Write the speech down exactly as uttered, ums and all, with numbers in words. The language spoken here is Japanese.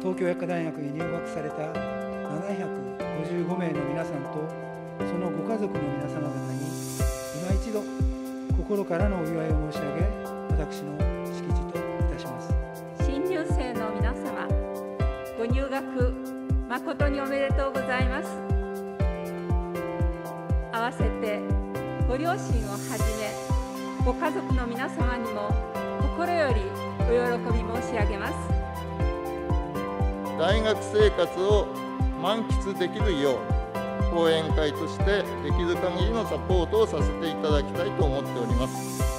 東京薬科大学に入学されたななひゃくごじゅうごめいの皆さんとそのご家族の皆様方に今一度心からのお祝いを申し上げ、私の式辞といたします。 新入生の皆様、ご入学誠におめでとうございます。合わせてご両親をはじめご家族の皆様にも心よりお喜び申し上げます。 大学生活を満喫できるよう、講演会としてできる限りのサポートをさせていただきたいと思っております。